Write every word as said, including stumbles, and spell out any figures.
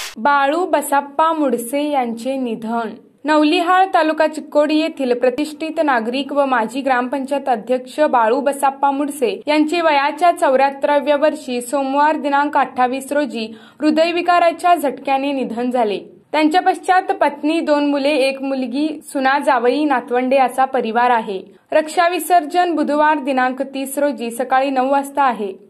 बाळू बसाप्पा मुडसे यांचे निधन। नवलिहाळ तालुका चिक्कोडी येथील प्रतिष्ठित नागरिक व माजी ग्रामपंचायत अध्यक्ष बाळू बसाप्पा मुडसे यांचे वयाच्या चौऱ्याहत्तराव्या वर्षी सोमवार दिनांक अठ्ठावीस रोजी हृदयविकाराच्या झटक्याने निधन झाले। त्यांच्या पश्चात पत्नी, दोन मुले, एक मुलगी, सुना, जावई, नातवंडे असा परिवार आहे। रक्षा विसर्जन बुधवार दिनांक तीस रोजी सकाळी नऊ वाजता आहे।